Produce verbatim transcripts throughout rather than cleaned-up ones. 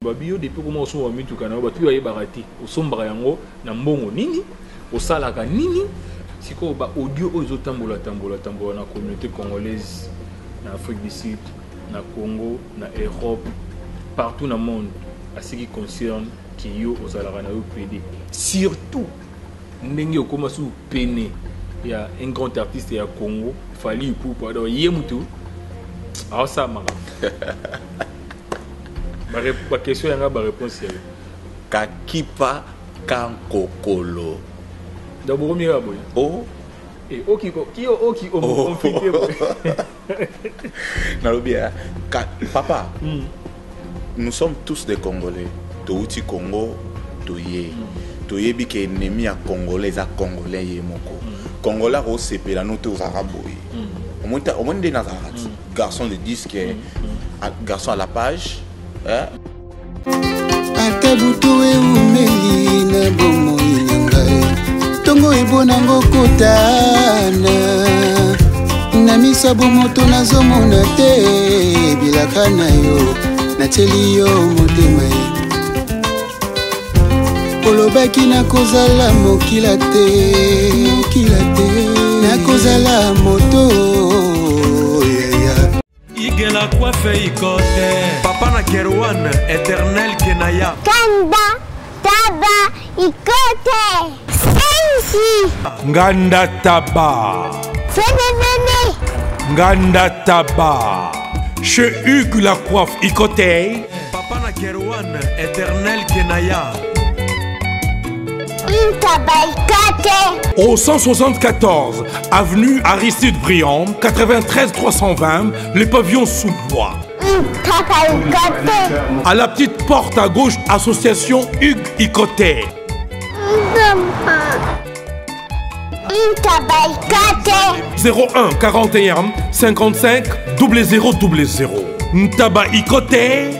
babio depuis comment so wa mitu kana ba tu ba yebarati osombra yango na mbongo nini osalaka nini siko ba audio ozo tambola tambola tambola na communauté congolaise na Afrique du Sud na Congo na Europe partout dans le monde à ce qui concerne qui yo ozalaka na yo pédé surtout ndenge okoma su peine il y a un grand artiste ya Congo Fally Ipupa donc yemutu ah ça mara ma question yanga ba réponse ya kakipa kankokolo d'abord mi ya boy oh et oki ko ki oki o mo confité na lobia papa mm. Nous sommes tous des Congolais touti Congo toye mm. toyebi ke ennemi ya Congolais za Congolais yemoko mm. Congolais ko sepela no to zaraboy mm. au moins au moins des nazarats mm. garçon de disque mm. mm. garçon à la page hein atabutuwe umeli na bomo inangae tongo ebonango kotana na misabu moto nazomona te bilaka na yo nateli yo motema olobaki nakozala mokila te mokila te nakozala moto igela coiffe ikote papa na Kerwan éternel kenaya kanda taba ikote sensi nganda taba fenenene nganda taba chez Hugues la coiffe ikote papa na Kerwan éternel kenaya au cent soixante-quatorze avenue Aristide Briand, quatre-vingt-treize trois cent vingt, le pavillon sous bois. À la petite porte à gauche, association Hugues Ikoté. zéro un quarante et un cinquante-cinq zéro zéro zéro zéro. Ntaba Ikoté.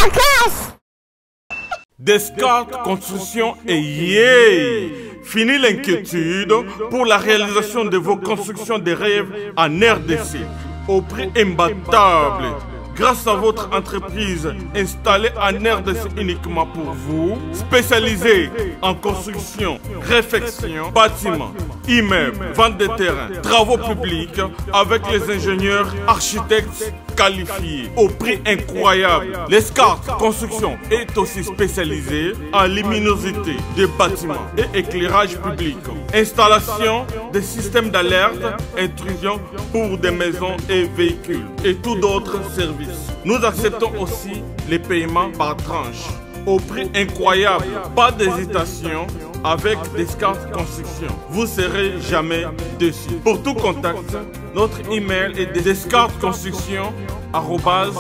Descartes Construction et yeah! Fini l'inquiétude pour la réalisation de vos constructions de rêves en R D C au prix imbattable. Grâce à votre entreprise installée en R D C uniquement pour vous, spécialisée en construction, réfection, bâtiments, immeubles, vente de terrains, travaux publics, avec les ingénieurs architectes qualifiés au prix incroyable. Descartes Construction est aussi spécialisée en luminosité des bâtiments et éclairage public, installation des systèmes d'alerte, intrusion pour des maisons et véhicules et tout d'autres services. Nous acceptons aussi les paiements par tranche au prix incroyable. Pas d'hésitation avec Descartes Construction. Vous serez jamais déçus. Pour tout contact, notre email est descartesconstruction arobase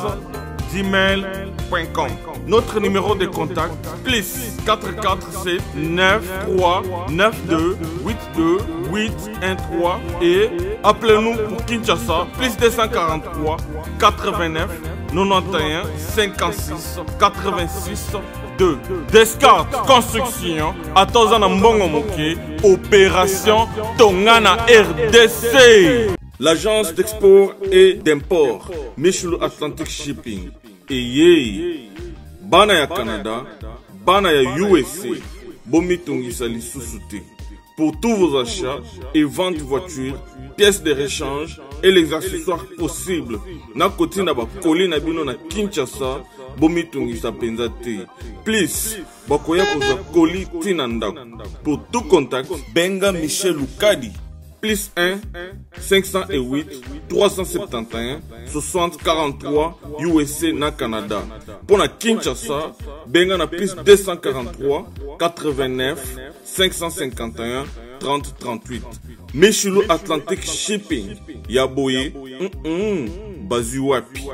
gmail point com. Notre numéro de contact plus quatre quatre sept neuf trois neuf deux huit deux huit un trois et appelez-nous pour Kinshasa plus deux cent quarante-trois quatre-vingt-neuf quatre-vingt-onze cinquante-six quatre-vingt-six deux. Descartes Construction à Tozana Mbongo Moké, opération Tongana R D C. L'agence d'export et d'import Michelo Atlantic Shipping et yé bana ya Canada, bana ya U S A, bomi tongisa lisusu te. Pour tous vos achats et ventes de voitures, pièces de rechange et les accessoires possibles. Na koti na ba koli na bino na Kinshasa, bomi tongisa penza te. Please, bakoya koza koli tina ndako. Pour tout contact, benga Michel Lukadi. Plus un cinq cent huit trois cent soixante-dix-et-un soixante quarante-trois U S A na Canada. Pour la Kinshasa, benga na plus deux cent quarante-trois quatre-vingt-neuf cinq cent cinquante et un trente trente-huit. Michelo Atlantic Shipping. Yaboye, mm -mm, Bazuapi.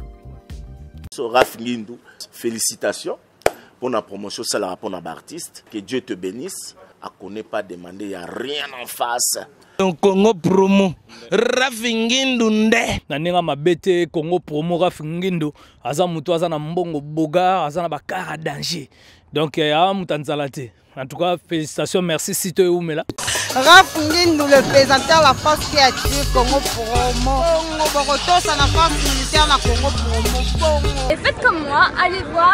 Raph Ngindou, félicitations pour la promotion, c'est la pour l'artiste. Que Dieu te bénisse. À connaît pas demander, il n'y a rien en face. Congo promo Raph Ngindou nde na ninga mabete Congo promo Raph Ngindou aza mutu aza na mbongo boga aza na bakara danger donc ya mutanzala te. En tout cas félicitations, merci Sito Oumela. Raph Ngindou, le présentateur la force créative Congo promo Congo Boroto, ça la force militaire na Congo promo. Et faites comme moi, allez voir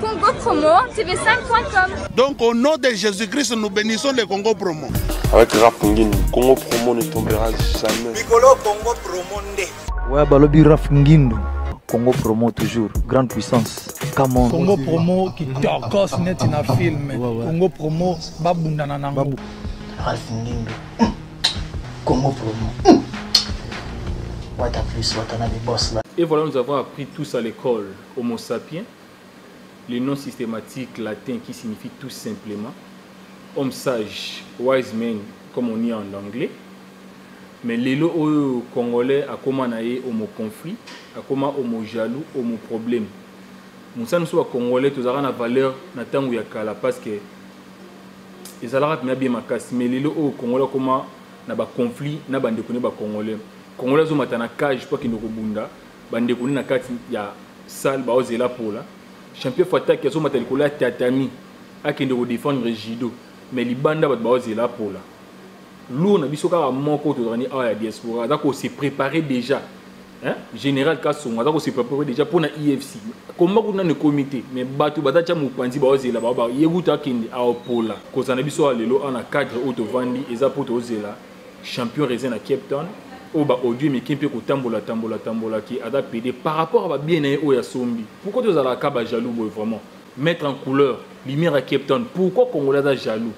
Congo Promo, T V cinq point com. Donc au nom de Jésus-Christ, nous bénissons le Congo Promo. Avec Raf Ngindou, Congo Promo ne tombera jamais. Piccolo Congo Promo nde. Ouais, balobi Raf Ngindou. Congo Promo toujours, grande puissance. Come on. Congo Promo qui torcos net na film. Congo Promo babundana nango. Raf Ngindou. Congo Promo. What a plus, what a boss là. Et voilà, nous avons appris tous à l'école Homo sapiens, le nom systématique latin qui signifie tout simplement homme sage, wise man, comme on dit en anglais. Mais les lots au congolais a comment naé homo conflit, a comment homo jaloux, homo problème. Nous sommes sur congolais, tous avons la valeur na tango ya kala parce que ils allaient bien ma casse. Mais les lots au congolais comment na ba conflit, na bande connaît ba congolais. Congolais zo matana cage pour qu'ils nous rebunda, bande connaît na kati ya salle ba ozela pour là. Champion Fata qui a son matériel collé à tatami, à qui nous défendre Jido. Mais les bandes ba ozela pour là. L'eau n'a biso ka moko to rani a ya diaspora, d'accord c'est préparé déjà. Hein? Général Kassonga, d'accord c'est préparé déjà pour na I F C. Comment qu'on a le comité, mais batu batacha mupanzi ba ozela ba ba yebuta kindi a opola. Ko sana biso a lelo ana cadre auto vandi eza poto ozela. Champion réserve à Cape Town. Oh bah audio mais qui peut que tambola tambola tambola qui a pédé par rapport à bien au ya sombi. Pourquoi tu as la caba jaloux vraiment mettre en couleur lumière à Cape Town. Pourquoi Congolais da jaloux?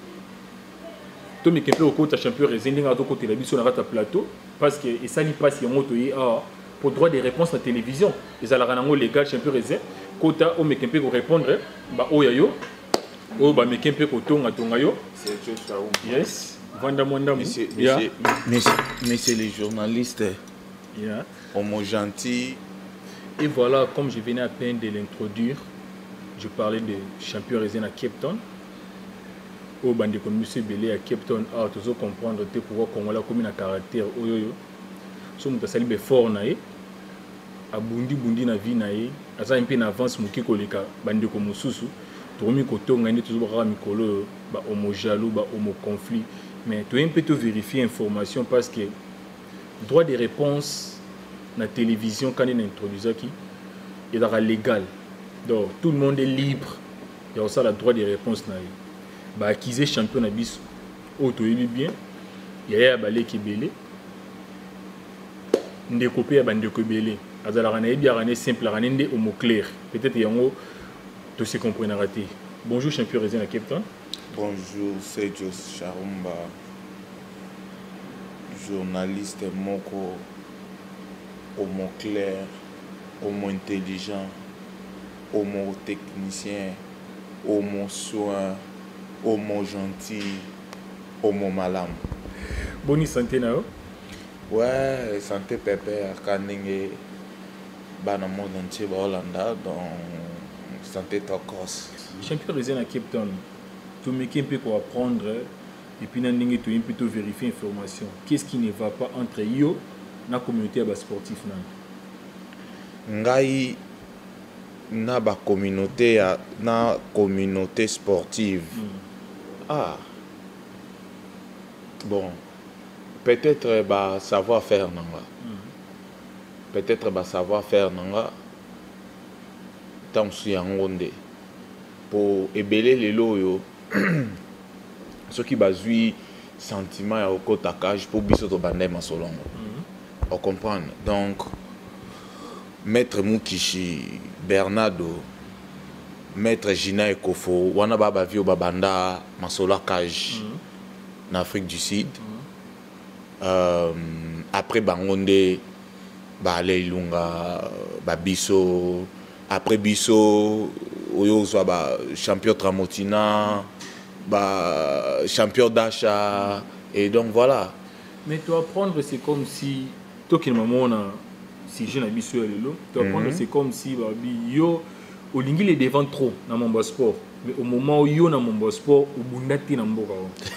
Tu me kempe au côté champion réserve à côté la biso na ta plateau parce que et ça n'y passe y moto y a pour droit de réponse à la télévision. Ils allaient rango légal champion réserve kota o me kempe ko répondre bah oh ya yo oh bah me kempe ko tonga tonga yo. C'est juste ça. Yes. Monsieur, yeah. monsieur, monsieur, monsieur les journalistes, yeah. Homo gentil. Et voilà, comme je venais à peine de l'introduire, je parlais de champion résident à Cape Town. Au bandit comme monsieur Belé à Cape Town, ah, tu dois comprendre que pour qu'on a comme un caractère, oh yo yo, so muta salibe fort nae, a bundi bundi na vie nae, asa un peu en avance muki koleka bandit comme mususu, tomi kotonga ni toujours ba mikolo, ba homo jaloux, ba homo conflit. Mais tu peux te vérifier l'information parce que droit de réponse dans la télévision, quand il introduit qui il est légal. Donc tout le monde est libre. Il y a aussi le droit de réponse. Bah, acquis champion na bis, auto bien. Il y a un balai qui est belé. Ndé copé à bande ko belé. Azala rana bien rana simple rana ndé homo clair. Peut-être yango to se comprendre raté. Bonjour champion résident à Cape Town. Bonjour, c'est Jos Charumba, journaliste moko, homo clair, homo intelligent, homo technicien, homo soin, homo gentil, homo malam. Bonne santé nao? Ouais, santé pépère, kanenge, bana monde entier ba Hollanda, donc santé tokos. Champion résident à Cape Town. Tu me qui peut apprendre et puis tu peux plutôt vérifier l'information. Qu'est-ce qui ne va pas entre yo et la communauté sportive? Ngai na ba communauté na communauté sportive. Mm. Ah. Bon. Peut-être ba savoir faire nanga. Mm. Peut-être ba savoir faire nanga. Tant si yangonde. Pour ébeler les loyo. Ce qui bazui sentiment ya okota cage pour biso to bandai masolongo. On comprend. Donc maître Mukishi, Bernardo, maître Gina Ekofo, wana baba vio babanda masola cage en Afrique du Sud. Euh, après bangonde ba Leilunga, ba biso, après biso oyo ba champion Tramotina, bah, champion d'achat, et donc voilà. Mais tu apprendre, c'est comme si, toi qui m'as si je n'habite sur le lot, tu apprendre, c'est comme si, bah, yo, au lingi les devant trop dans mon sport, mais au moment où yo dans mon sport, au bundati dans mon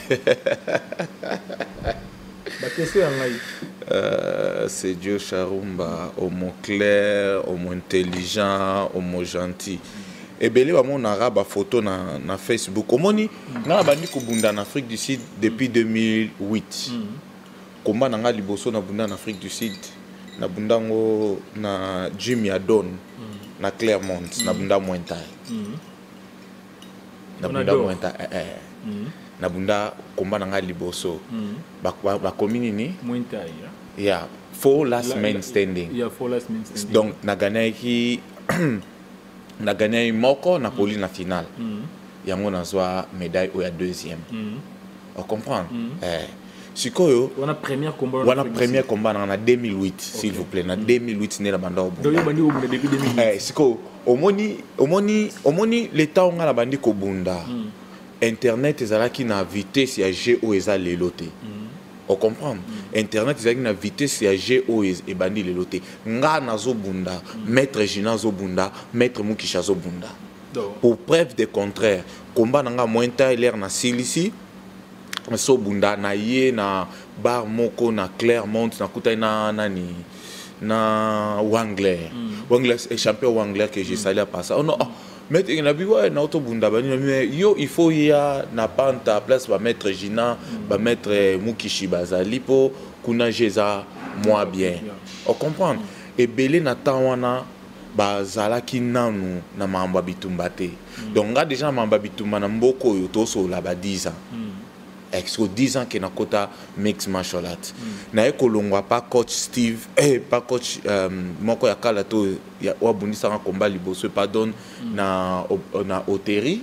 euh, c'est Dieu Charumba, homo clair, homo intelligent, homo gentil. Et bien, il y a une photo sur Facebook. Comment on a en Afrique du Sud depuis deux mille huit. Comment on a en Afrique du Sud na bundango na Jimmy Adon na Clermont na bunda Mointai na bunda Mointai eh na bunda komba na nga liboso ba ba komini ni Mointai ya four last men standing ya four last men standing donc na gagné ki na gagné moko na poli na finale yango na zwa médaille au ya deuxième on comprend eh sikoyo wana première combat wana première combat na deux mille huit s'il vous plaît na deux mille huit ne la banda au donc bandi au depuis deux mille huit eh siko omoni omoni omoni l'état on la bandi ko bunda internet ezalaki na vitesse ya G O eza lelote on comprend internet ezalaki na vitesse ya G O e bandi lelote nga nazo bunda maître Gina zo bunda maître Mukisha zo bunda pour preuve de contraire combat nanga Mointai l'air na silisi so bunda na ye na bar moko na Clermont na kutai na nani na Wangler Wangler est champion Wangler que j'ai salé à passer oh non mais il na biwa na auto bunda bani mais yo il faut ya na panta place ba maître Gina ba maître Mukishi bazali po kuna jeza moi bien on comprend et belé na tawana bazalaki nanu na mamba bitumba te donc nga déjà mamba bitumba na mboko yo to so la ba dix ans exo dix ans que na kota mix martial arts na ekolongwa pa coach Steve eh pas coach moko ya kala to ya wabundisa nga combat liboso pardon na na Oteri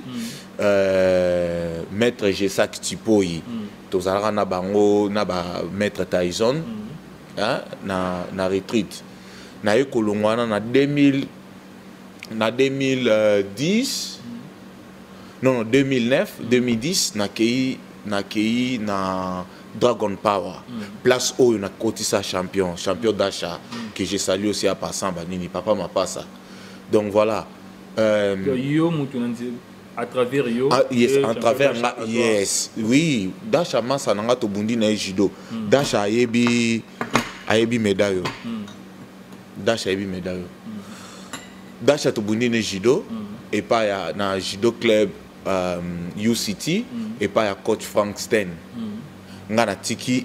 euh maître Jesak Tipoi to zalaka na bango na ba maître Tyson hein na na retreat na ekolongwa na deux mille na deux mille dix non non deux mille neuf deux mille dix na kei na kei na Dragon Power mm. place où on a cotisa champion champion d'achat mm. que j'ai salué aussi à passant banini papa m'a pas ça donc voilà euh, yo mutunanzi à travers yo ah, yes à travers là yes oui d'achat massa nanga to bundi na judo mm. d'achat ayebi ayebi médaille mm. d'achat ayebi médaille mm. d'achat to bundi na judo mm. et pas ya na judo club Um, U C T mm. et pas ya coach Frank Sten mm. nga na tiki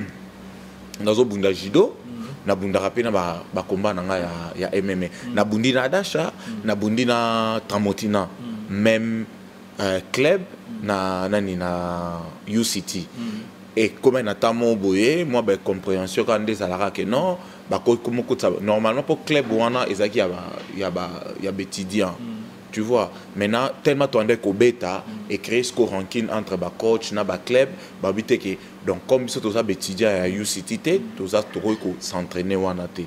nazo bunda judo mm. na bunda rapena ba ba combat na nga ya, ya M M A mm. na bundi na Dasha mm. na bundi na Tramotina mm. même uh, club mm. na nani na U C T mm. et comme na tamo boye moi ba compréhension quand des alara que non ba ko comme ko normalement pour club wana ezaki ya ba ya ba ya bétidian mm. tu vois maintenant tellement tu as qu'au bêta et créer ce ranking entre ba coach na ba club ba bité que donc comme ça tous ça étudiant à U C T tous ça trop ko s'entraîner wana té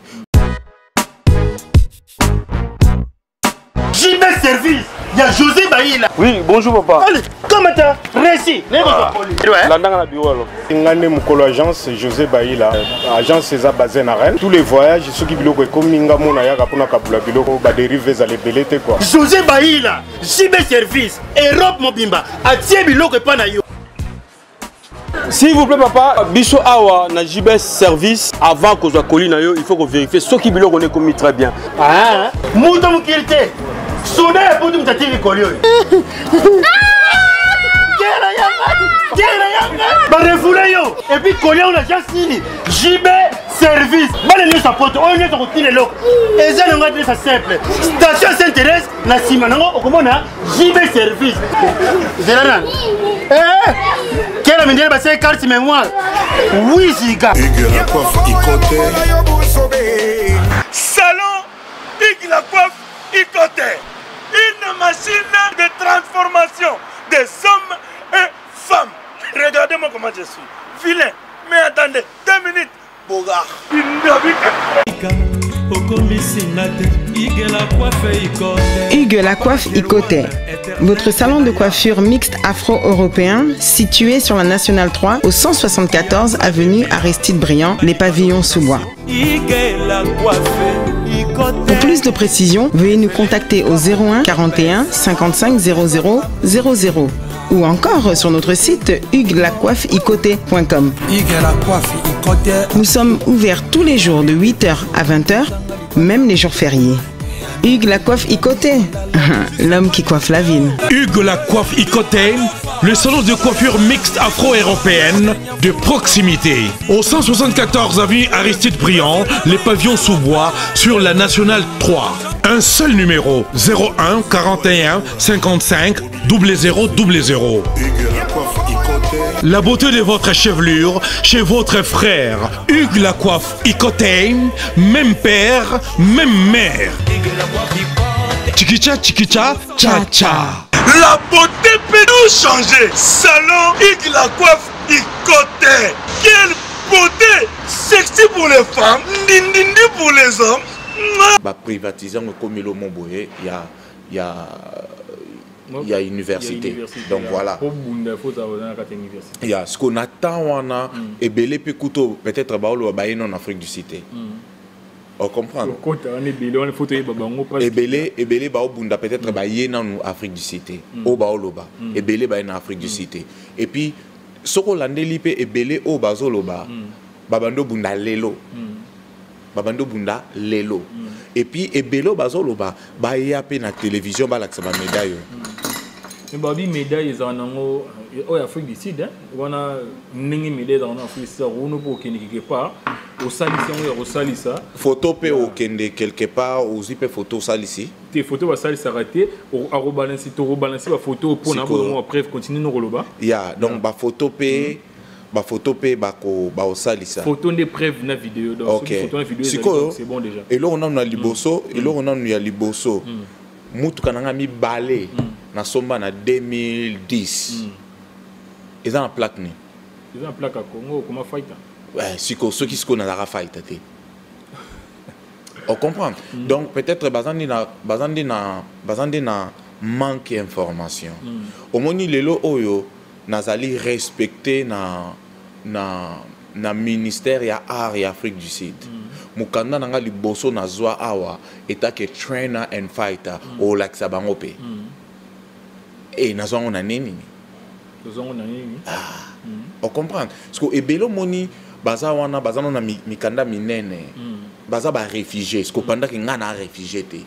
J B Service, il y a José Baïla. Oui, bonjour papa. Allez, comment t'as réussi? Landanga na bureau alors. Ngane mukolo agence José Baïla. Agence César basée na Rennes. Tous les voyages ceux qui biloko comme ninga mona ya kapuna kabula biloko ba dériver za lebelete quoi. José Baïla, J B Service, Europe Mobimba, atie biloko pa na yo. S'il vous plaît papa, biso awa na J B Service avant que soit colis na yo, il faut qu'on vérifie ce qui biloko on est commis très bien. Ah, muto mukirite. Soda pour nous t'attirer collier. Bah refoulez yo. Et puis collier on a déjà signé. J B Service. Bah les sa pote, on est sur le loc. Et ça on va dire ça simple. Station s'intéresse na simanango au comment na J B Service. Zélan. Eh. Quelle manière bah c'est carte mémoire. Oui ziga. Hugues la coiffe Ikoté. Salon Hugues la coiffe Ikoté. Une machine de transformation des hommes et femmes. Regardez-moi comment je suis. Vilain. Mais attendez, deux minutes. Bogart. Hugues la coiffe Ikoté. Votre salon de coiffure mixte afro-européen situé sur la Nationale trois au cent soixante-quatorze avenue Aristide Briand, les pavillons sous bois. Pour plus de précisions, veuillez nous contacter au zéro un quarante et un cinquante-cinq zéro zéro zéro zéro ou encore sur notre site hugues la coiffe ikoté point com. Nous sommes ouverts tous les jours de huit heures à vingt heures, même les jours fériés. Hugues la coiffe Ikoté, l'homme qui coiffe la ville. Hugues la coiffe Ikoté, le salon de coiffure mixte afro-européenne de proximité. Au cent soixante-quatorze avenue Aristide Briand, les pavillons sous bois sur la Nationale trois. Un seul numéro, zéro un quarante et un cinquante-cinq zéro zéro zéro zéro. La beauté de votre chevelure chez votre frère. Hugues la coiffe Icoté, même père, même mère. Chikicha, chikicha, cha cha. La beauté peut nous changer. Salon Hugues la coiffe Icoté. Quelle beauté! Sexy pour les femmes, ndindindi pour les hommes. Bah privatisant comme le Montboye, il y a il y a il y a université. Donc voilà. Il y a ce qu'on attend on a et belé pe couteau peut-être ba lo ba en Afrique du Cité. On comprend. Et belé et belé ba bunda peut-être ba en Afrique du Cité. Au ba loba et belé ba en Afrique du Cité. Et puis soko landeli pe et belé au ba zoloba. Babando bunda lelo. Babando bunda lelo. Et puis ebelo bazoloba ba ya pe na télévision ba la ba médaille. Mais babi médaille za nango au Afrique du Sud hein. Wana ningi médaille dans Afrique ça on peut quelque part au salisi on au salisa. Photo pe au kende quelque part au zipe photo salisi. Tes photos va salisa raté au rebalancer to rebalancer ba photo pour na bon après continuer no roloba. Ya donc ba photo pe ba photo pe ba ko ba au salisa. Photo de preuve na vidéo donc photo na vidéo c'est bon déjà. Et là on a na liboso et là on a ya liboso. Mutu kananga mi balé na somba na deux mille dix. Ils ont un plaque ni. Ils ont un plaque à Congo comment fighter. Ouais, siko ceux qui se connaissent la fighter. On comprend. Donc peut-être bazandi na bazandi na bazandi na manque d'information. Au moni lelo oyo nazali respecter na na na ministère ya art et Afrique du Sud. Mukanda nanga liboso na zwa awa etake trainer and fighter au laksa bangope. Et na zwa on nini? Nous nini? Ah. On comprend. Parce que ebelo moni baza wana baza na mikanda minene. Baza ba réfugiés, parce que pendant que ngana réfugié té.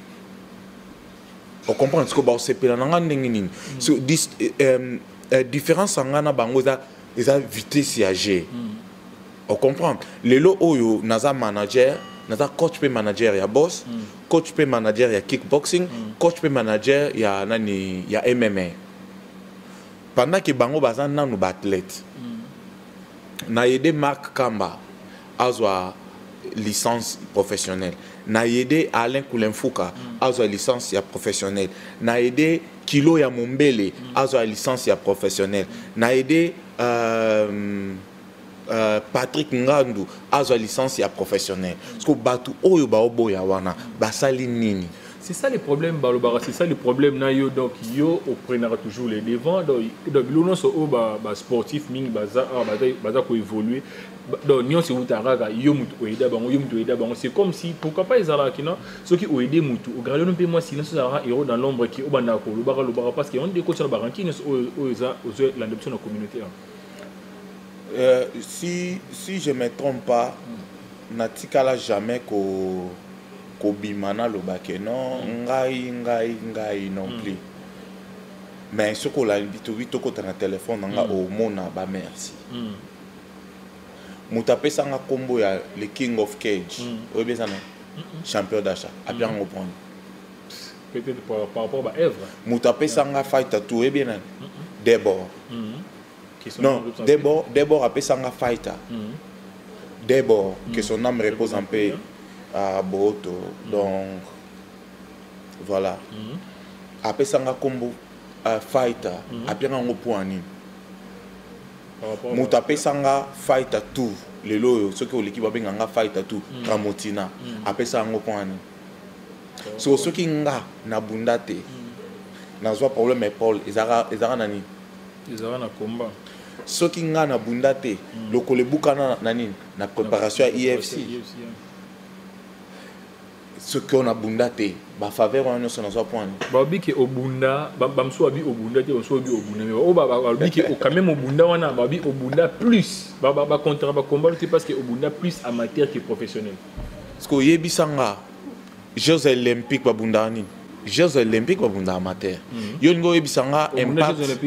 On comprend parce que ba sepela nanga ndenge nini. So this différence ngana bango za eza vitesse âgée. On comprend. Lelo oyo naza manager, naza coach pe manager ya boss, coach pe manager ya kickboxing, coach pe manager ya nani ya M M A. Pendant que bango bazan nanu ba athlète. Na yede Mark Kamba azwa licence professionnelle. Na yede Alain Koulenfouka azwa licence ya professionnelle. Na yede Kilo ya Mombele azwa licence ya professionnelle. Na yede euh, Euh, Patrick Ngandu a sa licence ya professionnel. Parce que batu oyo ba obo ya wana basali nini. C'est ça le problème balobara, c'est ça le problème na yo donc yo on prendra toujours les devants donc donc l'on so o ba ba sportif ming baza baza baza ko évoluer donc nyon se utaraga yo mutu oida bango yo mutu oida bango c'est comme si pourquoi pas ezala kina ceux qui oide mutu au grand non pe moi sinon ça sera héros dans l'ombre qui obanda ko lobara lobara parce que on des coach na baranki o eza o l'adoption de la communauté. Euh, si, si je ne me trompe pas, mm. Natikala jamais ko ko bimana lo bake non mm. ngai ngai ngai non mm. plus. Mais ce qu'on a dit tout vite ko na téléphone nga mm. au mona ba merci. Mm. Mutape sanga combo ya le King of Cage. Mm. Oye bezana. Mm -mm. Champion d'achat. A bien mm. reprendre. Peut-être par, par rapport à Èvre. Mutape sanga fight tout et bien. Mm. D'abord. Mm. Non, d'abord, d'abord, après ça, fighter. D'abord, que son âme repose en paix à Boto. Donc, voilà. Après ça, combo fighter. Après, on a point. Mouta après ça, fighter tout. Les loyaux, ceux qui ont l'équipe, on a fighter tout. Ramotina. Après ça, on a point. So, ceux qui ont na bundate, na zwa problème épaule, ils ont nani. Ils ont un combat. Ce qui nga na bundate, le kolebuka na nani na préparation à I F C. Ce qu'on a bundate, ba faveur on se dans un point. Ba bi ke obunda, ba mso abi obunda te so bi obunda mais o ba ba bi ke o quand même obunda wana ba bi obunda plus. Ba ba ba contre ba combat parce que obunda plus amateur que professionnel. Parce que yebisanga Jeux olympiques ba bunda ni. Jeux olympiques ba bunda amateur. Yo ngo yebisanga impact.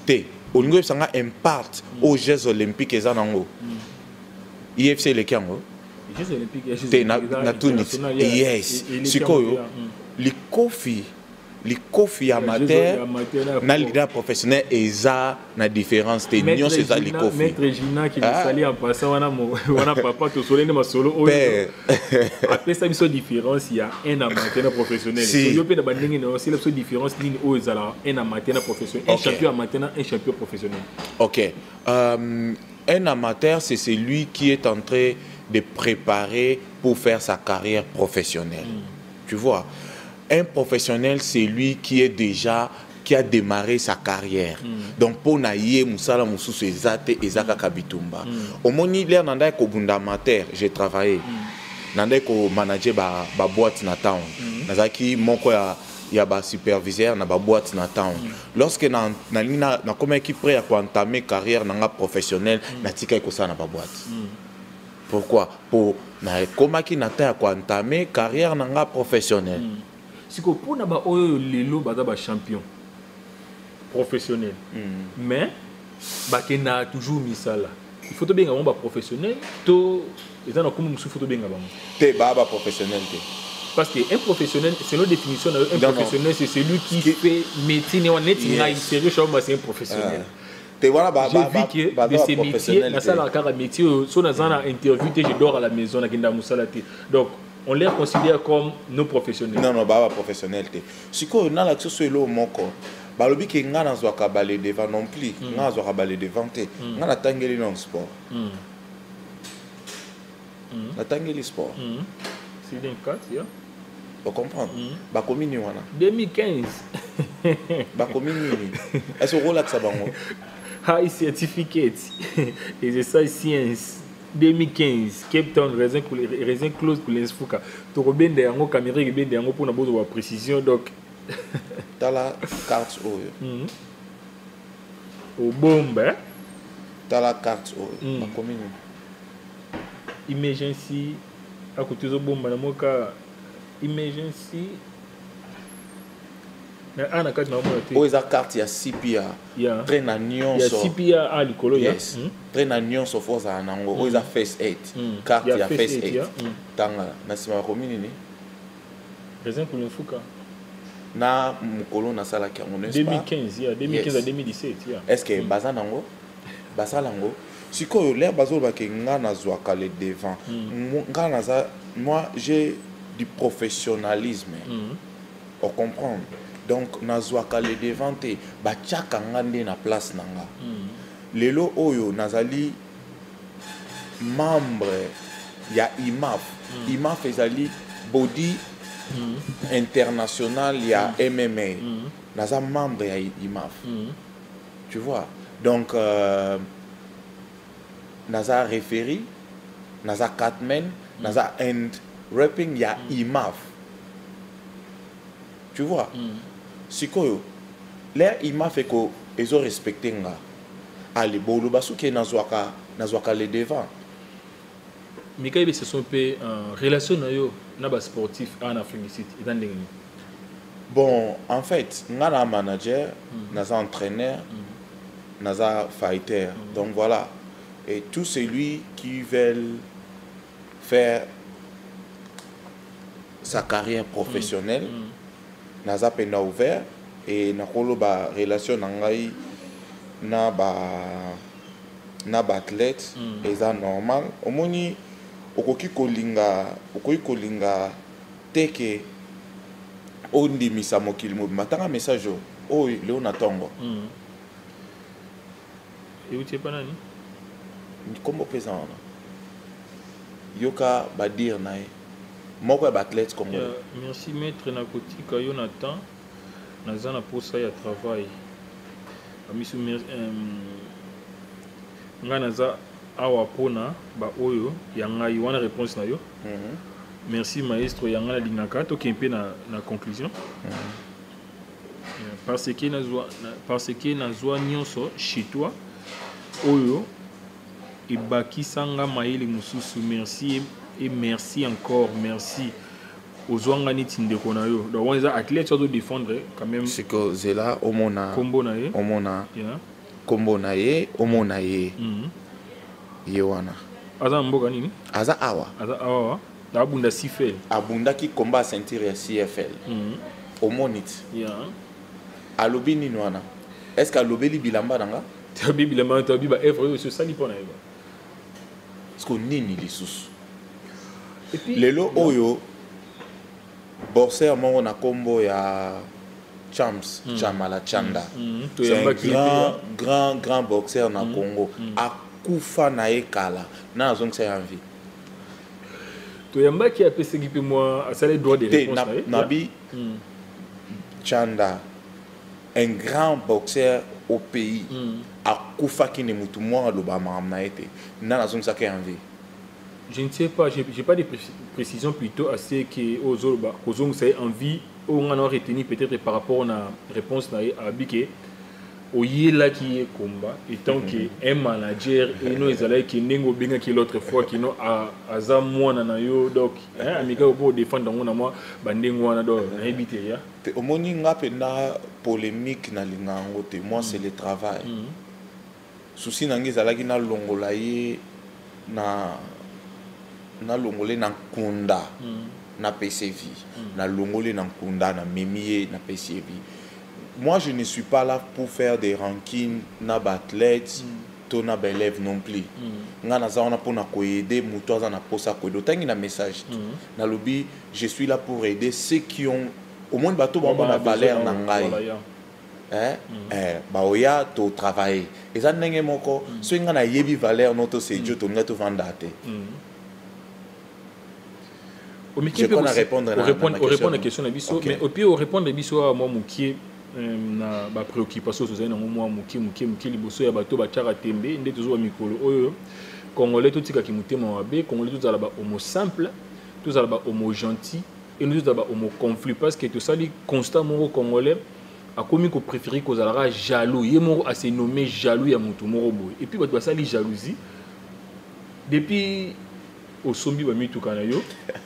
te olingo sanga impact aux Jeux olympiques eza nango I F C le kango Jeux olympiques te na na Tunis yes sikoyo likofi likofi amateur na leader professionnel eza na différence te nyo c'est ça likofi maître Gina qui me sali en passant wana wana papa to solene masolo o après ça biso différence il y a un amateur na professionnel so yo pe na bandenge na aussi la différence ligne o ezala un amateur na professionnel un champion amateur na un champion professionnel. OK. Euh, un amateur c'est celui qui est en train de préparer pour faire sa carrière professionnelle. Mm. Tu vois, un professionnel, c'est lui qui est déjà qui a démarré sa carrière. Mm. Donc pour naïe musala mususu ezate ezaka kabitumba. Au moni l'air nanda ko bunda amateur, j'ai travaillé. Nanda ko manager ba ba boîte na town. Nazaki moko ya ya ba superviseur na ba boîte na town. Lorsque na na na, na comme qui prêt à entamer carrière nanga professionnelle, na tika ko ça na ba boîte. Pourquoi? Pour na koma ki na ta ko entamer carrière nanga professionnelle. Siko pour na ba oyo lelo ba ba champion professionnel. Mm. Mais bah qui n'a toujours mis ça là. Il faut bien avoir un professionnel. To ils en ont comme musu faut bien avoir. T'es baba professionnel t'es. Parce que un professionnel, c'est notre définition. Un non, professionnel, c'est celui qui, qui fait métier. Il est sérieux, c'est un professionnel. T'es voilà bah bah bah bah de ces métiers. Dans ça la carte métier. Sur dans un interview, je dors à la maison à Kinda Moussalati. Donc on les considère comme nos professionnels. Non non baba professionnel t'es. Si quoi on a l'action sur le moko. Bah le but que nga n'azo kabalé devant non plus, nga n'azo kabalé devant te, nga na tangeli non sport. Na tangeli sport. C'est bien quatre, ya. Vous comprenez? Bah combien wana? deux mille quinze. Bah combien? Est-ce que relax ça bango? High certificate. Et c'est ça science. deux mille quinze, Cape Town, raisin raisin close pour l'insfuka. To robende yango caméra robende yango pour na besoin de précision donc. T'as la carte oyo. Mm. Au bombe. T'as la carte oyo. Mm. Bah combien? Emergency. À côté de bombe na moka. Emergency. Ah na carte na moka. Oh eza carte ya C P A. Yeah. Très na nyonso. Ya C P A à likolo ya. Yes. Très na nyonso forza nango. Oh eza first aid. Carte ya first aid. Tanga na sima combien ni? Raisin pour l'insfuka. Na mukolo na sala ki on deux mille quinze ya deux mille quinze à deux mille dix-sept ya. Est-ce que baza nango basala ngo sikoyo l'air bazo ba ke nga na zwa kale devant nga na za moi j'ai du professionnalisme on comprend donc na zwa kale devant te ba chaka ngande na place nanga lelo oyo nazali membre ya I M A F I M A F ezali body Mm. international, il y a mm. M M A. Mm. Naza membre ya I M A F. Mm. Tu vois. Donc euh, Naza référé, Naza Catman, mm. Naza end rapping il y a mm. I M A F. Tu vois. Mm. Si quoi l'air I M A F ko ezo respecté nga. Allez, bon le basu ke nazwaka nazwaka les devant. Mais quand ils se sont fait en relation avec sportif en Afrique du Sud, ils ont bon, en fait, nous avons un manager, nous avons un entraîneur, nous avons un fighter. Mm. Donc voilà. Et tous celui qui veulent faire sa carrière professionnelle, nous avons peine ouvert et nous avons une relation avec les athlètes, et c'est normal. Au moins, okoki kolinga okoki kolinga teke ondi misa mokili mobimba tanga message o leo na tongo mm. Et uti pa nani kombo pesa wana yoka badir nae moko ya athlète comme yeah, merci maître Nakotika Jonathan naza na posa ya travail amisu nga naza awa pona ba oyo yanga yiwana réponse na yo. Mm -hmm. Merci maestro yanga la lingaka to kempe na na conclusion. Mm -hmm. Yeah, parce que na zwa parce que na zwa nyonso chez toi oyo ibaki sanga maili mususu merci et merci encore merci aux wangani tindeko na yo. Donc on les athlètes doivent défendre quand même. C'est que Zela omona combo na ye. Omona. Yeah. kombo na ye omo na ye ye wana aza mboka nini aza awa aza awa abunda C F L abundaki combat ceinture ya C F L omonit yeah alobi nini wana est-ce que alobeli bilamba nanga tabi bilamba tabi ba evre so sali pona eba est-ce que nini lisusu et puis lelo oyo boxer mongo na kombo ya Champs mm. Chamala Chanda mm. Mm. C'est un grand, grand, grand boxeur na mm. Congo mm. akufa na ekala na zong sa envie to yamba ki apese ki pe moi asale droit de réponse na, nabi mm. Chanda un grand boxeur au pays mm. akufa ki ne mutu moi lo ba mamna ete na zong sa envie. Je ne sais pas, je n'ai pas de précisions plutôt assez que aux autres, aux autres, c'est envie, on a retenu peut-être par rapport à la réponse à Biké, au Yéla qui est combat, étant qu'un manager, et nous, ils allaient qui n'engo bien que l'autre fois, qui n'ont à Zamouan, Nanayo, donc, hein, amiga, pour défendre dans mon amour, Bandengo, Nado, habité, ya. Au moninga, pena polémique, na lingangote, moi, c'est le travail. Souci, nangi, zalagi, na longolaye, na. Na longolé na kunda mm. na P C V mm. na longolé na kunda na memier na P C V. Moi je ne suis pas là pour faire des rankings na bathlètes mm. to na élèves non plus mm. nga na zaona pour na ko aider muto za na posa ko do tangi na message mm. na lobby je suis là pour aider ceux qui ont au moins bateau ba na valeur na ngai hein mm. eh ba oya to travailler et ça ndenge moko mm. so nga na yebi valeur noto c'est Dieu to ngato vandate mm. Je peux répondre à la question de Bisso, mais au pire, répondre à Bisso à moi, qui na ba préoccupation sur moi, moi, qui qui qui liboso ya bato ba tchara tembe, ndé toujours mikolo oyo. Congolais tout tika ki mutema wabe, Congolais tout ala ba homo simple, tout ala ba homo gentil, et nous tout ala ba homo conflit parce que tout ça dit constamment Congolais a commis qu'on préférait qu'on alara jaloux, yé moro a se nommé jaloux ya mutu moro boy. Et puis bato ça li jalousie. Depuis au sombi ba mitu kana yo.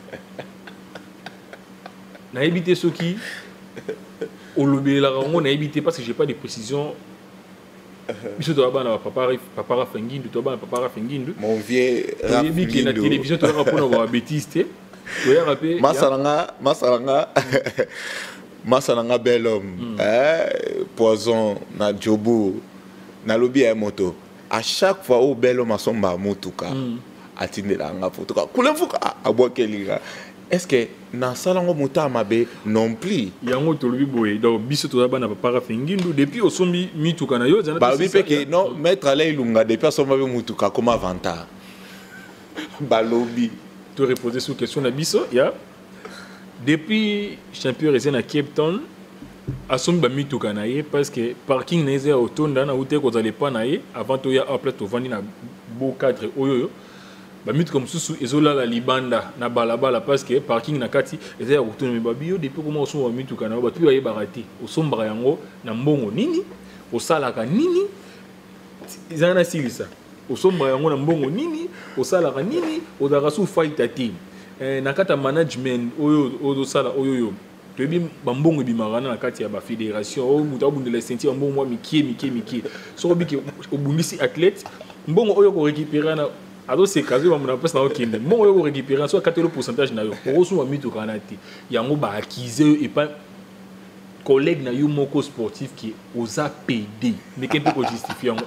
Na évité ce qui au lobby la on a évité parce que j'ai pas de précision. Biso to ba na papa papa Rafengindu to ba papa Rafengindu. Mon vieux Rafengindu. Na télévision to ra pour na bêtise té. To ya rapé. Masalanga masalanga masalanga bel homme. Eh poison na jobu na lobby à moto. À chaque fois au bel homme asomba motuka. Atindela nga fotoka. Kulefuka abokeliga. Est-ce que na salango mota mabe non plus yango to lobi boye donc biso to ba na papa Rafengindu depuis osombi mituka na yo ba bi peke non maître ala ilunga depuis asomba be mutuka comme avantage ba lobi to reposer sur question na biso ya depuis champion résident à Cape Town asomba mituka na ye parce que parking na eza otonda na ute ko zale pa na ye avant to ya après to vandi na beau cadre oyoyo ba mit comme sous ezola la libanda na balabala parce que parking na kati eza ya retourner ba bio depuis comment on mit tout kana ba tu ya barati osombra yango na mbongo nini osalaka nini izana silisa osombra yango na mbongo nini osalaka nini odaka su fight team eh na kata management oyo oyo sala oyo yo to bi ba mbongo bi marana na kati ya ba fédération o muta obundela sentir mbongo moi mikie mikie mikie so bi ke obundisi athlète mbongo oyo ko récupérer na alors c'est cas où on a pas ça ok bon on récupérer soit quatre pourcentage na yo pour so mi to kanati yango ba acquiser et pas collègue na yo moko sportif qui osa P D mais qu'est peut justifier en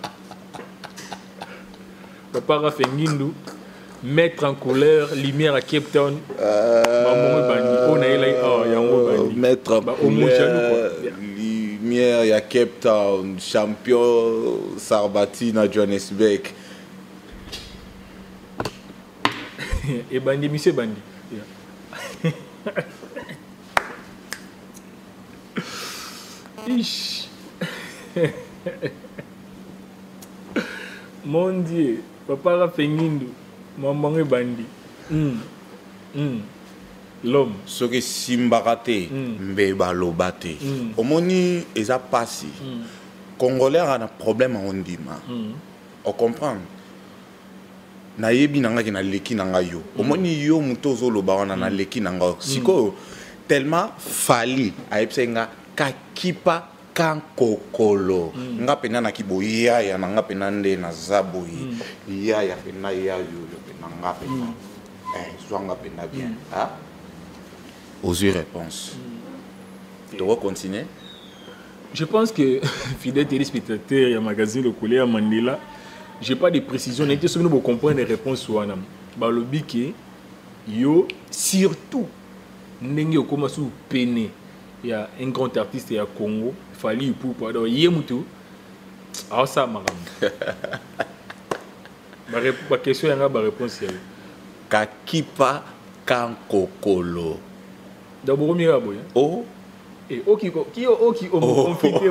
papa Rafengindu mettre en colère lumière à Cape Town euh on est là oh yango bandi mettre en colère lumière à Cape Town champion Sarbati na Johannesburg. Et bandi, monsieur bandi. Yeah. Ish. Mon Dieu, papa Rafengindu, maman est bandi. Mm. Mm. L'homme. Ce qui simbarate, mbeba lobate. Omoni eza pasi. Congolais a un problème à ondima. On comprend. Na yebi nanga ki na leki nanga yo omoni yo muto zo loba wana na leki nanga siko tellement fali aipsenga kakipa kankokolo nga pena na kiboyi ya na nga pena nde na zaboyi ya ya pena ya yo pena nga pena eh zwanga pena bien ah aux yeux réponse tu vas continuer. Je pense que fidèle téléspectateur ya magazine Le Collet à Mandela, j'ai pas de précision n'était ce que nous comprendre les réponses wana ba lobi ke yo surtout ndenge okoma su pene il y a un grand artiste à Congo, Fally Ipupa. Alors, il y a mutu. Ah, ça, madame. Ma question, il y a une réponse. Kakipa Kankokolo. D'abord, il y a Oh. Et oh, qui qui oh qui oh confité.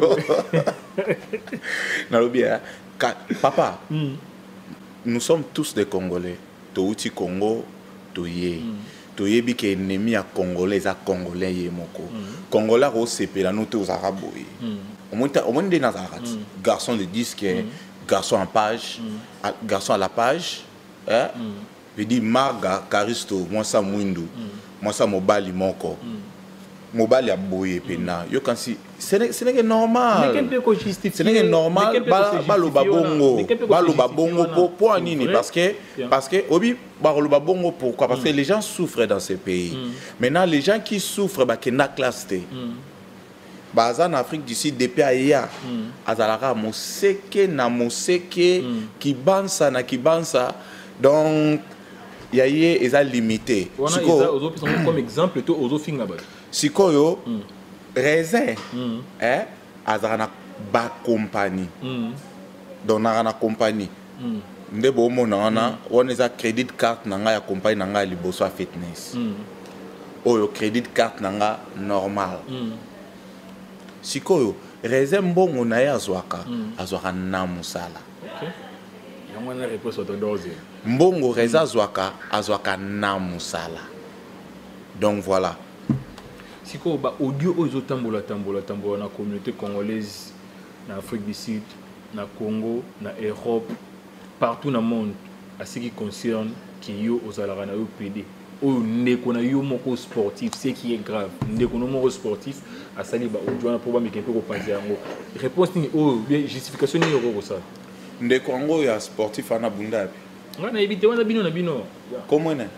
Non, bien. Papa, nous sommes tous des Congolais. Touti Congo, Touye. Toyebi ke ennemi ya congolais a congolais yemoko congolais au sepela nous tous arabes au moins au moins des nazarat garçon de disque garçon en page garçon à la page hein je dis marga caristo moi ça mwindu moi ça mobali moko mobali ya boye pena yo kansi ce n'est normal ce n'est normal balo babongo balo babongo pour pour nini parce que parce que obi balo babongo pourquoi parce que les gens souffrent dans ces pays maintenant les gens qui souffrent ba ke na classe té baza en Afrique du Sud depuis aya azalaka moseke na moseke ki bansa na ki bansa donc yaye eza limité comme exemple to ozo finga ba sikoyo raisin eh azana ba compagnie donc na na compagnie ndebo mona na on eza credit card nanga ya compagnie nanga liboso fitness oyo credit card nanga normal sikoyo raisin mbongo na ya zwaka azwaka na musala OK yango na réponse autodose mbongo raisin zwaka azwaka na musala donc voilà. Si quoi ba audio aux tambola tambola tambola na communauté congolaise na Afrique du Sud na Congo na Europe partout dans le monde à ce qui concerne qui yo aux alarana yo P D o ne kona yo moko sportif c'est qui est grave ne kona moko sportif à sali ba audio na problème qui peut repenser yango réponse ni o justification ni yoko ça nde Congo ya sportif ana bunda ngana ebite wana bino na bino comment ne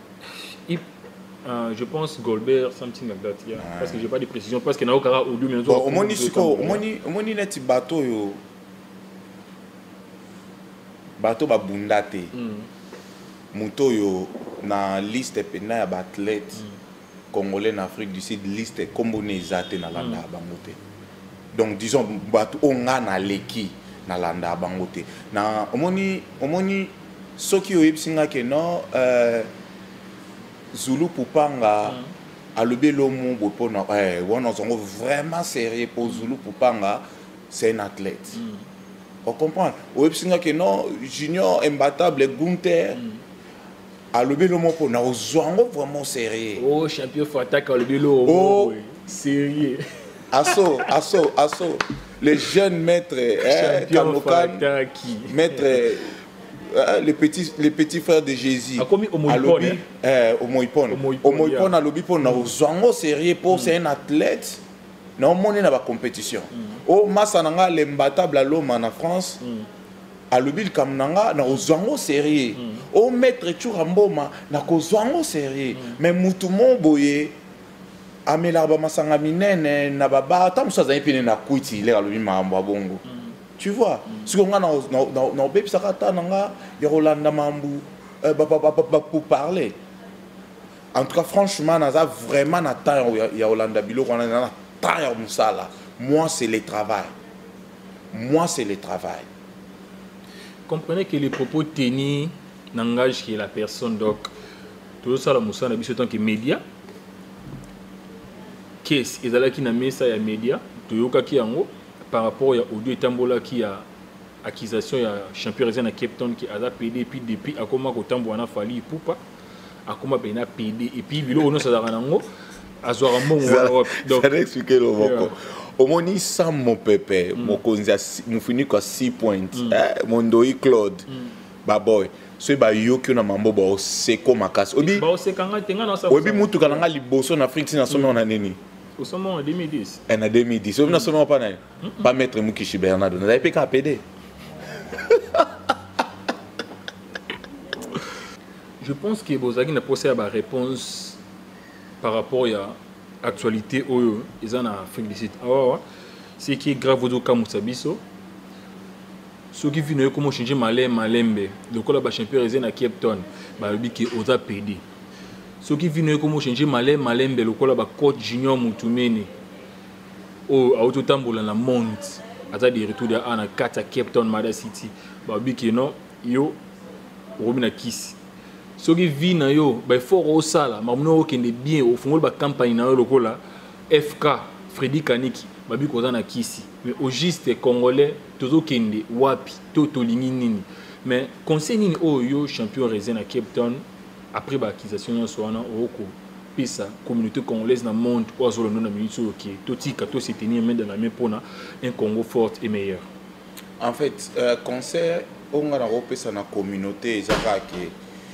Uh, je pense Goldberg, something like that, yeah. Ah. Parce que j'ai pas de précision, parce qu'il n'y a aucun audio, mais nous avons. Au moins, au moins, au moins, il y a des bateaux, yo. Bateau ba bundate. Muto yo na liste pena ya athlète congolais en Afrique du Sud liste comme nezate na landa bangote. Donc disons bateau on a na leki na landa bangote. Na au moins, au moins, ceux qui ont eu singa que non. Euh, Zulu Pupanga a le belomo bopona eh on est vraiment sérieux pour Zulu Pupanga c'est un athlète on comprend au singa que non junior imbattable Gunther a le belomo pour na ozwango vraiment sérieux oh champion faut attaquer le belomo oh sérieux asso asso asso les jeunes maîtres eh Kanokan maître les petits les petits frères de Jésus à lobby euh au Moipon au Moipon à lobby pour nous zongo sérieux pour c'est un athlète non monnaie na ba compétition au masananga l'imbattable à l'homme en France à lobby comme nanga na zongo sérieux au maître Churamboma na ko zongo sérieux mais mutumo boye amela ba masanga minene na baba tamusa za ipine na kuiti le lobby mambo bongo. Tu vois, si on a dans bébé sakata nanga Yolanda mambu pour parler. En tout cas, franchement, naza vraiment na temps Yolanda bilo on a na temps musala. Moi, c'est le travail. Moi, c'est le travail. Comprenez que les propos tenus n'engagent que la personne donc tout ça la musala biso tant que média. Qu'est-ce ils allaient qui na mesa ya média, toyoka ki yango. Par rapport à audio Tambola qui a accusation ya champion régional à Cape Town qui a P D puis depuis à comment ko Tambola Fally Ipupa à comment bena P D et puis bilo ono ça ranango azora mon donc ça expliquer le moko au moni sans mon pépé mon konza mon fini quoi six points mon doi Claude ba boy so ba yo ki na mambo ba seko makasi obi ba sekanga tenga na sa obi mutu kananga liboso na Afrique na somme on a nini Au sommet en deux mille dix. En deux mille dix. Au sommet pas naï. Pas maître Mukishi Bernardo. Vous avez pas qu'à P D. Je pense que Bozagi n'a posé la réponse par rapport à l'actualité où ils ont Afrique du Sud. Alors, ce qui est grave au Kamusabiso, ceux qui viennent comment changer Malem Malembe, le club a champion résident à Cape Town, bah lui qui est aux P D. Ceux qui viennent comment changer Malem Malembe, le club a coach Junior Mutumeni, au Autotambola la monte, à ta dire retour de Anna quatre à Cape Town, Mada City, bah lui qui non, yo, Robina Kiss. Ceux qui viennent yo, bah fort au sala, mamno qui est bien au fond de la campagne na yo lokola, F K, Freddy Kaniki. Babi kozana kisi mais au juste congolais tozo kende wapi toto lingi nini mais conseil nini oyo champion résident à Cape Town après ba acquisition so wana oko pesa communauté congolaise na monde ou azolo na minute OK totika to se tenir main dans la main pour un Congo fort et meilleur. En fait euh, conseil on a repesa na communauté ezaka ke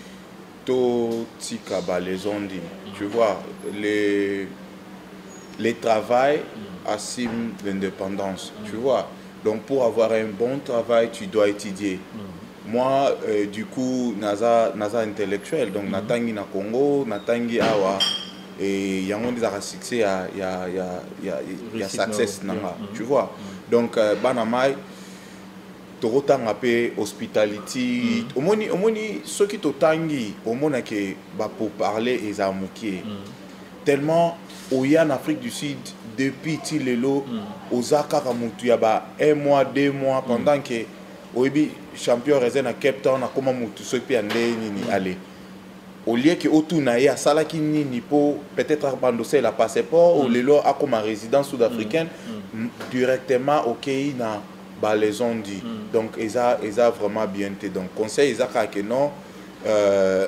to tika ba les ondi tu vois les les travail assume l'indépendance, mm. tu vois. Donc pour avoir un bon travail, tu dois étudier. Mm. Moi, euh, du coup, naza naza intellectuel, donc mm. natangi na Congo, natangi awa, et il y a un succès, il y a il y a il y a il y a success nanga, mm. tu vois. Mm. Donc euh, banamai, torotang apé hospitality, mm. omoni omoni ceux qui totangi, omona ke ba pour parler et zamuki, tellement au y en Afrique du Sud. Depuis Tilelo, mm. Osaka Kamutu yaba un mois, deux mois, pendant mm. que Oibi champion résident à Cape Town a comment Mutu se peut aller ni aller. Au lieu que Otunaye a Salaki ni pour peut-être abandonner la passeport ou les lois a comme résidence sud-africaine mm. directement au Kenya na balaison dit. Mm. Donc ils a ils a vraiment bien été. Donc conseil Isaka que non euh,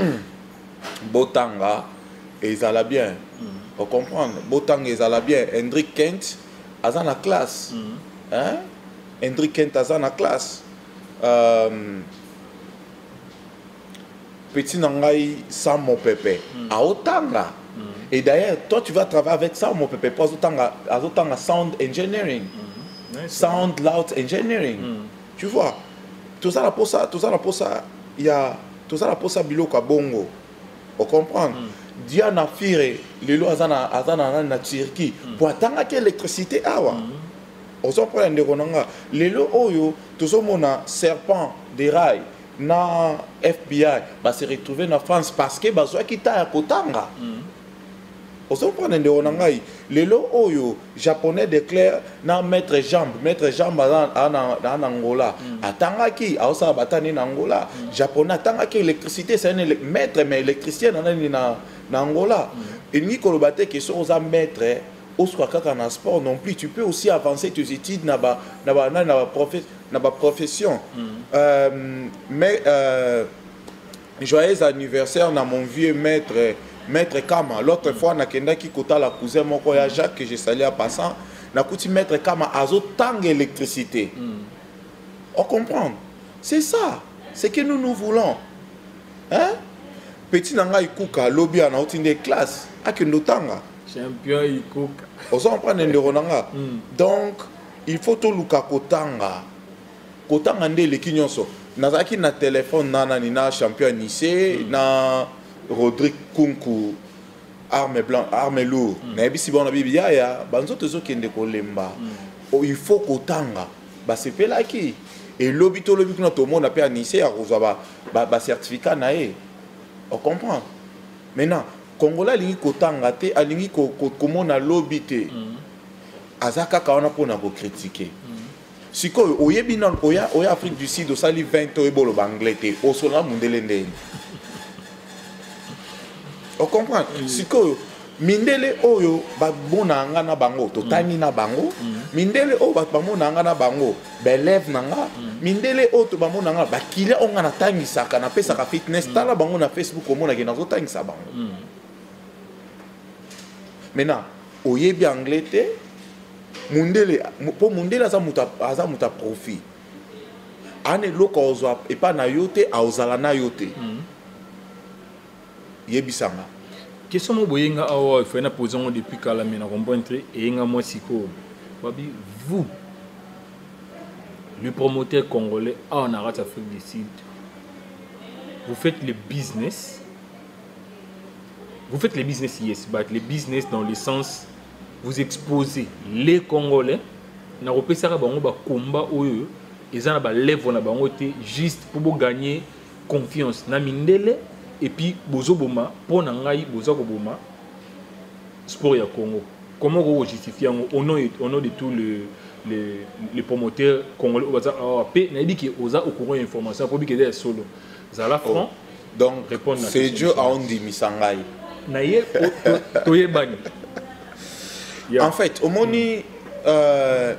Botanga et ils allaient bien. Mm. Pour comprendre, Botang et bien. Hendrik Kent, a dans la classe. Mm. Hein? Hendrik Kent a dans la classe. Euh, petit Nangai Samo Pepe, mm. à Otanga. Mm. Et d'ailleurs, toi tu vas travailler avec Samo Pepe pour Otanga, à Otanga Sound Engineering. Mm. Nice. Sound Loud Engineering. Mm. Tu vois, tout ça, pour ça, tout ça, pour ça, il y a tout ça, pour ça, Bilo Kabongo. Vous comprenez? Mm. Diana Fire, les lois azana azana na Turquie pour attendre que l'électricité awa. On s'en prend des ronanga. Les lois oyo, tous mona serpent des rails na F B I va se retrouver en France parce que bazwa kita ya kotanga. On s'en prend des ronanga. Les lois oyo japonais déclare na mettre jambe, mettre jambe en Angola. Attanga ki aosa batani na Angola. Japonais attanga que l'électricité c'est un maître mais électricien na na Angola. Et ni kolobate que sont aux maîtres au soit kaka sport non plus, tu peux aussi avancer tes études na ba na ba na ba profession na ba profession. Euh, mais euh, joyeux anniversaire na mon vieux maître maître Kama. L'autre fois na kenda ki kota la cousin moko ya Jacques que je salue en passant, na kuti maître Kama azo tang électricité. On comprend. C'est ça, c'est que nous nous voulons. Hein? Petit nanga ikuka lobby ana otinde classe akendotanga champion ikuka ozo prendre ndero nanga donc il faut to luka kotanga kotanga nde leki nyonso nazaki na téléphone nana ni na champion Nice mm. na Rodrigue Kunku arme blanc arme lourd mm. na ebisi bona bibi ya ya banzoto zo kende kolemba mm. oh, il faut kotanga ba sepela ki et lobby to lobby kuna to mona pe à Nice ya kozwa ba ba certificat na e. On comprend. Maintenant, Congolais lingi kotanga te, alingi ko komona lobby te. Azaka kaona pona ko critiquer. Siko oyebi non oya oya Afrique du Sud osali vingt ans ebolo banglais te, osola mundele ndeni. On comprend. Siko mindele oyo ba bona nga na bango to tani na bango. Mindele o ba mona nga na bango, belève nanga. Mindele auto ba mona nga ba kile onga na tangisa kana pesa ka fitness tala bango na Facebook o mona ke na zo tangisa bango. Maintenant, oyebi anglais te mundele po mundele za muta za muta profit. Ane loko ozwa epa na yote a ozala na yote. Yebi sanga. question mo boyenga awa faut na poser depuis kala mais na comprendre et nga moi siko babi vous le promoteur congolais en Arabie Afrique du Sud vous faites le business vous faites le business yes but le business dans le sens vous exposez les Congolais na repesaka bango ba combat oyo ezana ba level na bango te juste pour gagner confiance na mindele et puis bozo boma pour na ngai bozo ko boma sport ya Congo comment vous justifiez au nom au nom de tous le les les promoteurs congolais au bazar ah pe na dit que oza au courant information pour que des solo za la franc donc c'est Dieu a on dit misangai na ye toye bani. En fait, au moni euh,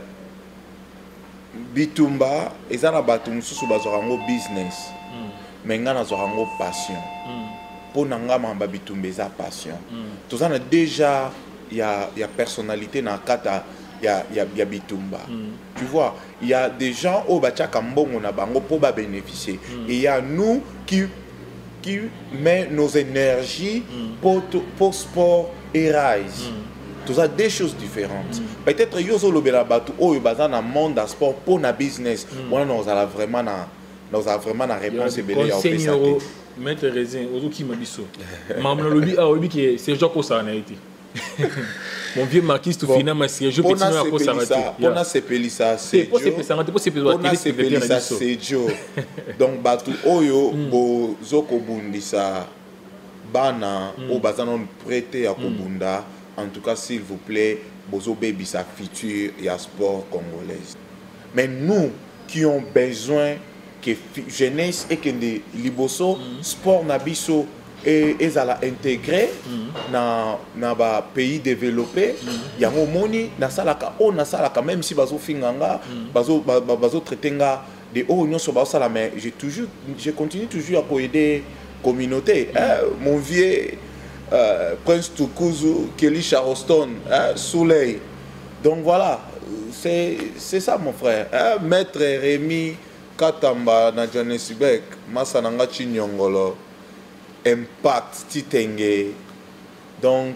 Bitumba, ils ont battu sous bazorango business, mais ils ont passion. Pour nanga mamba Bitumba, ils ont passion. Tout ça déjà il y a il y a personnalité dans kata il y a il y a, y a Bitumba. Tu vois, il y a des gens au bacha kambongo na bango pour ba bénéficier. Et il y a nous qui qui met nos énergies pour pour sport et rise. Tout ça des choses différentes. Mm. Peut-être yozo lobela batu o yobaza na monde à sport pour na business. Moi nous allons vraiment na nous allons vraiment na réponse belé ya opesa. Maître Raisin ozo ki mabiso. Mamna lobi a obi ki Sergio Kosa na été. Mon vieux marquis tout final ma Sergio petit na ko s'arrêter. Pour na sepelisa c'est pour sepelisa pour sepelisa pour na sepelisa c'est Joe. Donc batu oyo bo zoko bundisa bana o bazana prêter à kobunda. En tout cas, s'il vous plaît, Bozo Baby, sa future et à sport congolaise. Mais nous qui ont besoin que jeunesse et que les liboso sport nabiso et ils alla intégrer dans dans pays développé. Il y a un moni na salaka o na salaka même si bazo finganga bazo bazo traitenga de o union sur bazo mais j'ai toujours je continue toujours à aider communauté. Mon vieux Euh, Prince Tukuzu, Kelly Charleston, hein, Soleil. Donc voilà, c'est ça mon frère. Hein, Maître Rémi Katamba na Johannesburg, Masananga Chinyongolo, Impact Titenge. Donc,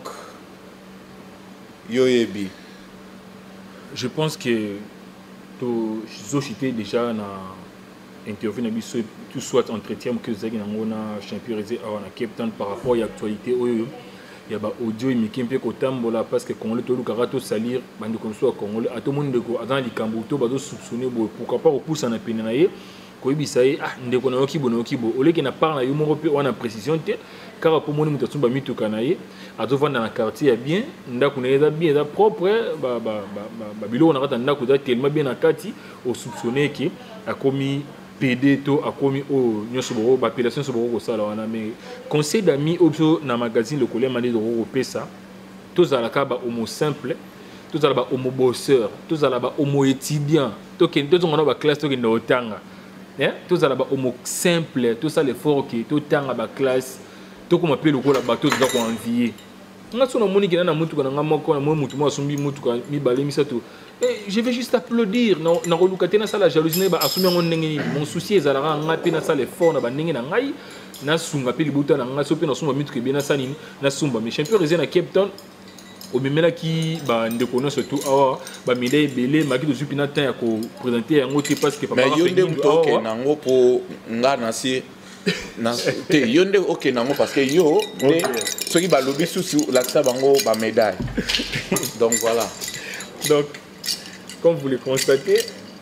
Yoyebi. Je pense que tout Zochité déjà na interview na biso tout soit entretien que zaki ngona champion à Cape Town par rapport à l'actualité oyo ya ba audio mikimpe ko tambola parce que Congolais to lukara to salir bandi comme ça Congolais à tout monde ko dans likambo to ba do soupçonner pourquoi pas repousser na pena na ye ko ibisa ye ah ndeko na yoki bono yoki bo oleki na parle na yo moko pe wana précision te car pour moni mutu ba mituka na ye azovanda na quartier ya bien ndako na eza bien eza propre ba ba ba bilo na kata ndako eza tellement bien na kati au soupçonner que a commis P D to a commis au nyoso boro ba appellation so boro ko sala wana mais conseil d'amis obso na magazine le colère mandi de ro pesa to zala ka ba homo simple to zala ba homo bosseur to zala ba homo étudiant to ken to ngona ba classe to ken do tanga hein to zala ba homo simple to ça l'effort qui to tanga ba classe to ko m'appelle ko la bateau to ko envier nga so na moni kina na mutu kana nga moko na mo mutu mo asumbi mutu ka mi balé mi sato. Et je vais juste applaudir. Non, na relukate na sala jalousie ba asumi ngon ndenge mon souci ezalaka ngapi na sala effort na bandenge na ngai na sunga pe libuta na nga so pe na sumba mitu ke bien na sani na sumba mais champion réserve na Cape Town au memela ki ba ndeko no surtout awa ba médaille belé maki to zupi na temps ya ko présenter yango te parce que papa mais yonde mtoke nango po nga na si na te yonde OK nango parce que yo ceux qui ba lobby sous la ça bango ba médaille. Donc voilà. Donc comme vous le constatez,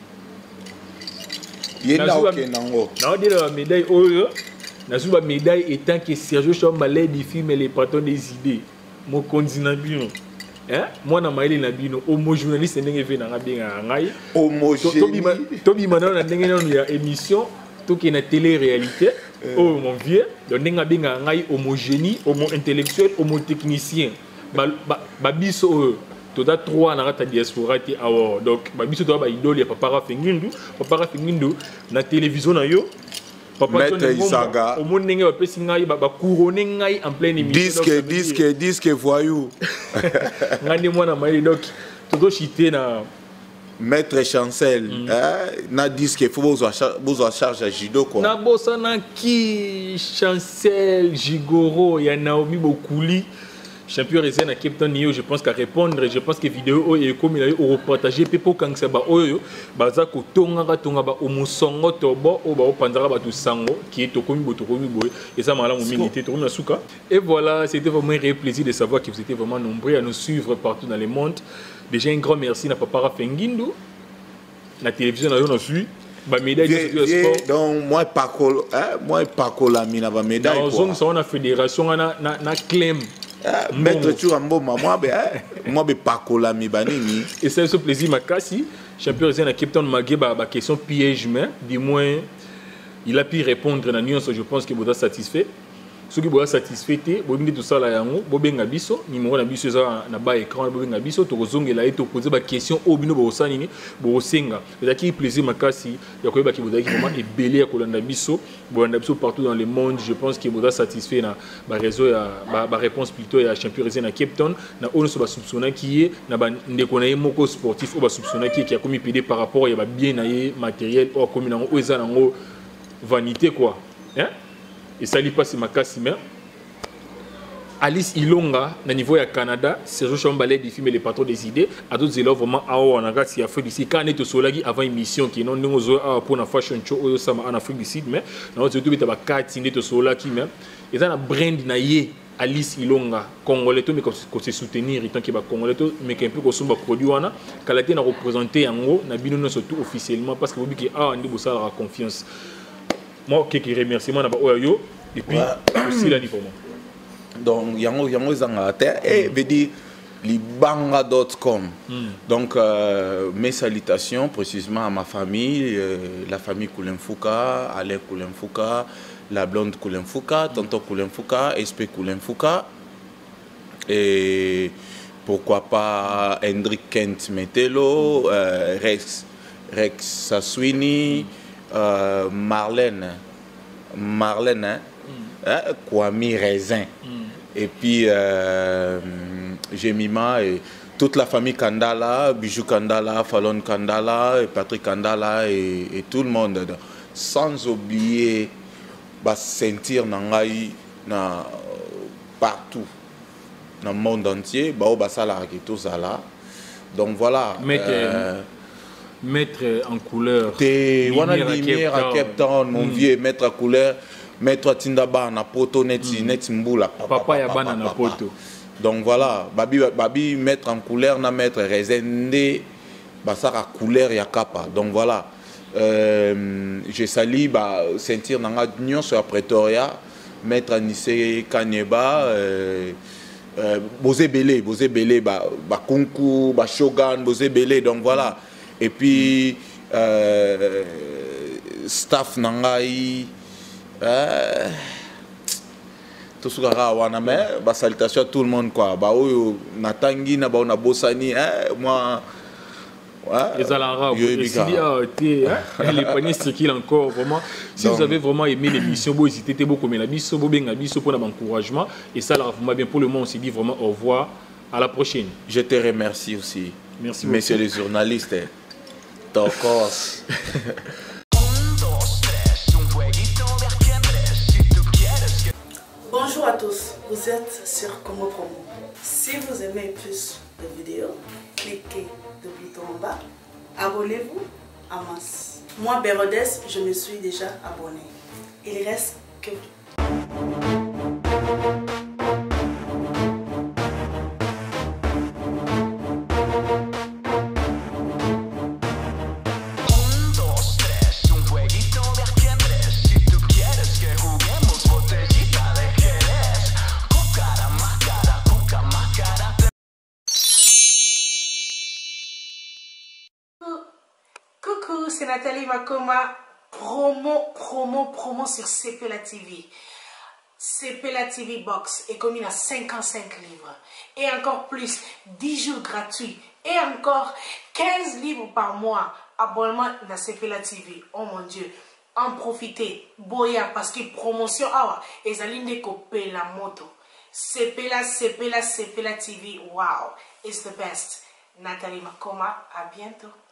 il y a OK nango. Na dire la médaille oyo, na zuba médaille étant que Sergio Chamba les films et les patrons des idées. Mo konzina bino. Hein? Moi na maili na bino homo journaliste ndenge ve na ngabenga ngai. Homo génie. Tobi mana na ndenge na ya émission, to ki na télé réalité. Oh mon vieux, donc ndenge benga ngai homogénie, homo intellectuel, homo technicien. Ba ba biso toda trois na rata diaspora ti awo donc ba biso to ba idole ya papa Rafingindu papa Rafingindu na télévision na yo papa Maître Isaga au monde ngai ba pesi ngai ba couronner ngai en pleine émission disque disque disque voyou ngani mwana mai donc todo chité na Maître Chancel, mm. hein, na disque il faut vous en charge à Jido quoi. Na bossa na ki Chancel Jigoro ya Naomi Bokuli champion réserve à Cape Town, je pense qu'à répondre, je pense que vidéo est comme il a eu au partager people quand ça ba oyo baza ko tonga ka tonga ba omusongo tobo o ba opandara ba tout sango qui est tokomi botokomi boy et ça mala mo milité to na suka. Et voilà, c'était vraiment un réel plaisir de savoir que vous étiez vraiment nombreux à nous suivre partout dans le monde. Déjà un grand merci na papa Rafengindo. La télévision na yo na suit. Ba médaille de sport. Donc moi pas col hein, moi pas colami na ba médaille quoi. Dans zone na fédération na na na claim. Maître Turambo moi be moi be pas colami banini. Et c'est ce plaisir makasi champion résident à Cape Town magé ba ba question piège mais du moins il a pu répondre na nuance, je pense que vous êtes satisfait. Ce qui vous satisfait, vous avez tout ça là, vous avez un biso, numéro na biso na bas écran, vous avez un biso, tu as là et tu poses des questions au bino bo sanini, bo senga. C'est qui plaisir makasi, il y a quoi qui vous a vraiment ébélé à kolanda biso, bolanda biso partout dans le monde. Je pense que vous êtes satisfait na ba réseau ya ba réponse plutôt ya champion résident à Cape Town, na ono so ba soupçonna qui est na ba ndekona moko sportif ou ba soupçonna qui qui a commis pédé par rapport ya ba bien na matériel ou comme na o eza nango vanité quoi. Hein? Et ça lui passe ma casse mais Alice Ilonga na niveau ya Canada Sergio Chambalé des films les patrons des idées à d'autres élèves vraiment à en Afrique a fait d'ici quand on est au solagi avant émission qui non nous pour na fashion show au sama en Afrique du Sud mais non c'est tout bita ba quatre n'est au solagi mais et ça na brand na yé Alice Ilonga congolais to mais qu'on se soutenir tant que ba congolais to mais qu'un peu qu'on soit produit wana qualité na représenter en haut na bino surtout officiellement parce que vous dites ah on dit ça la confiance. Moi, quelques remerciements et puis aussi la pour moi. Donc, yango yango zanga terre et veut dire libanga dot com. Donc euh, mes salutations précisément à ma famille, euh, la famille Koulenfouka, Alain Koulenfouka, la blonde Koulenfouka, tonton Koulenfouka, S P Koulenfouka et pourquoi pas Hendrik Kent Metelo, euh, Rex Rex Saswini. Euh, Marlène, Marlène, hein, mm. hein, Kwame Raisin, mm. et puis euh, Jemima et toute la famille Kandala, Bijou Kandala, Fallon Kandala, et Patrick Kandala et, et tout le monde. Sans oublier bah, sentir Nangaï na, partout dans le monde entier, bah, bah, ça là, tout ça là. Donc voilà. Mais euh, mettre en couleur. T'es wana lumière à Cape Town, mon vieux, mettre en couleur, mettre à Tindaba na poto neti neti mbula. Papa ya bana na poto. Donc voilà, babi babi mettre en couleur na mettre rezende basara couleur ya kapa. Donc voilà. Euh, je salue ba sentir nanga union sur Pretoria, mettre Nissé Kanyeba euh, euh, Bosé Belé, Bosé Belé ba ba Kunku, ba Shogun, Bosé Belé. Donc voilà. Et puis, euh, staff Nangaï, euh, tout ce qu'on a, mais salutation à tout le monde. Quoi. Bah, Natangi, na Bossani, moi. Les Alarabes, les paniers circulent encore. Vraiment. Si vous avez vraiment aimé l'émission, vous hésitez beaucoup, mais la mission, vous avez un pour l'encouragement. Et ça, là, bien pour le moment, on se dit vraiment au revoir. À la prochaine. Je te remercie aussi. Merci messieurs les journalistes. Tocos. Bonjour à tous, vous êtes sur Congo Promo. Si vous aimez plus de vidéos, cliquez le bouton en bas, abonnez-vous à masse. Moi, Bérodès, je me suis déjà abonné. Il reste que... Coucou, c'est Nathalie Makoma, promo, promo, promo sur C P L A T V. C P L A T V Box est commis à cinquante-cinq livres. Et encore plus, dix jours gratuits. Et encore quinze livres par mois. Abonnement à C P L A T V. Oh mon Dieu. En profitez. Boya, parce que promotion, ah, et Zaline copier la moto. C P L A, C P L A, C P L A T V. Wow. It's the best. Nathalie Makoma, à bientôt.